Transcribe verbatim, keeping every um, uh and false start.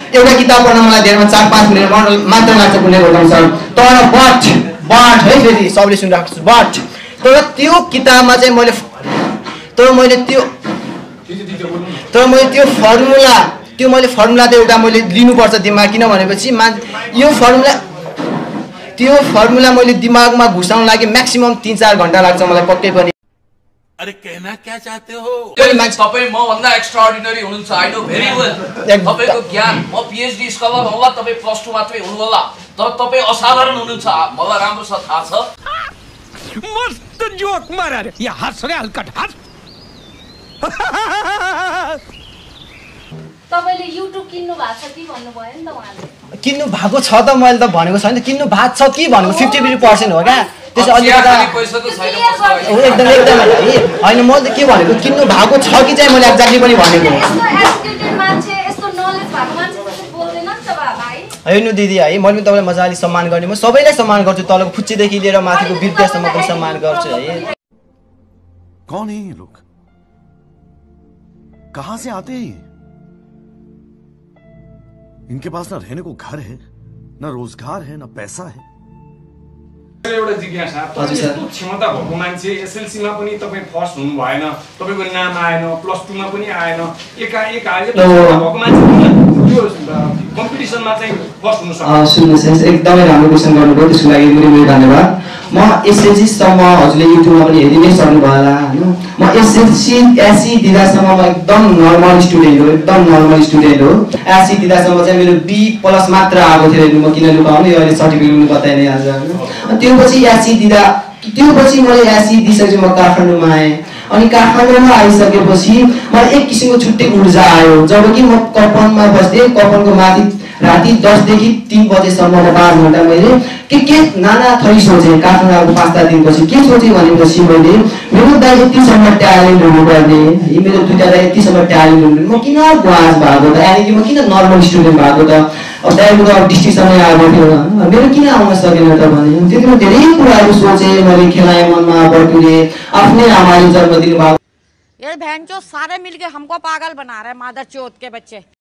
एउटा किताब पढ्न मलाई धेरैमा चार पाँच मिनट मात्र लाग्छ कुनै बेला सर। तर बट बट है फेरि सबले सुनिरहेको छु बट तर त्यो किताबमा चाहिँ मैले तर मैले त्यो तर मैले त्यो फर्मुला त्यो मैले फर्मुला त एउटा मैले लिनुपर्छ दिमाग किन भनेपछि मा यो फर्मुला त्यो फर्मुला मैले दिमागमा घुसाउन लागि म्याक्सिमम तीन चार घण्टा लाग्छ मलाई पक्कै पनि। अरे कहना क्या चाहते हो? तपाई म भन्दा एक्स्ट्राअर्डिनरी हुनुहुन्छ आई नो भेरी वेल। तपाईको ज्ञान म पीएचडी स्कलर होला तपाई प्लस टू मात्रै हुनु होला तर तपाई असाधारण हुनुहुन्छ मलाई राम्रो छ थाहा छ। मस्त जोक मारा रे या हँस रे हल्का हँस। तपाईले युट्युब किन्नु भएको छ कि भन्नु भयो नि त उहाँले। किन्नु भएको छ त मैले त भनेको छैन किन्नु भएको छ कि भनेको फिफ्टी पर्सेन्ट हो क्या त्यसो अलिकता एकदम एकदम होइन म त के भनेको किन्नु भएको छ कि चाहिँ मैले एक्ज्याक्टली पनि भनेको होइन दिदी है मैले पनि तपाईँलाई मजाले सम्मान गर्ने म सबैलाई सम्मान गर्छु तलको फुच्चीदेखि लिएर माथिको विद्यासम्म पनि सम्मान गर्छु है। कौन है ये लोग कहाँ से आते हैं इनके पास ना रहने को घर है ना रोजगार है ना पैसा है। एउटा जिज्ञासा तपाईं यस्तो क्षमता भएको मान्छे एसएलसी मा पनि तपाई फर्स्ट हुनु भएन तपाईको नाम आएन प्लस टू मा पनि आएन एकाएक आयो भएको मान्छे यो कम्पिटिसनमा चाहिँ फर्स्ट हुन सक्छ। सुन्नुहोस् एकदमै राम्रो क्वेशन गर्नुभयो त्यसको लागि पनि मेरो धन्यवाद। म एसएलसी सम्म हजुरले युट्युबमा पनि हेरि नै सक्नु भयो होला हैन म एसएलसी एससी दिदासम्म म एकदम नर्मल स्टुडेन्ट हो एकदम नर्मल स्टुडेन्ट हो। एससी दिदासम्म चाहिँ मेरो बी प्लस मात्र आएको थियो म किन लुकाउनु यो अहिले सर्टिफिकेट पनि बताइ नै आज हैन। त्यो पछि एससी दिदा त्यो पछि मैले एससी दिइसकेपछि म काठमाडौँमा आएँ अनि काठमाडौँमा आइसकेपछि मलाई एक किसिमको छुट्टै ऊर्जा आयो जबकि म कपनमा बस्दै कपनको माथि राति दस देखि तीन बजेसम्म पाँच घण्टा मैले के के नाना थरी सोचेँ काठमाडौँको पाँच सात दिनपछि के सोचेँ भनेपछि मैले मेरो दाइ यतिसम्म ट्यालेन्ट हुनुपर्ने मेरो दुईटा दाइ यतिसम्म ट्यालेन्ट हुनु म किन ग्वास भएको त यानि कि म किन नर्मल स्टुडेन्ट भएको त अब दाइको त डिस्ट्रिक्टसम्मै आएको थियो मेरो किन आउन सकेन त भने त्यतिमा धेरै कुराहरू सोचेँ मैले खेलाएँ मनमा बटुले आफ्नै आमाले जन्म दिनुभएको। ये बहन चो सारे मिलके हमको पागल बना रहे मादर चोत के बच्चे।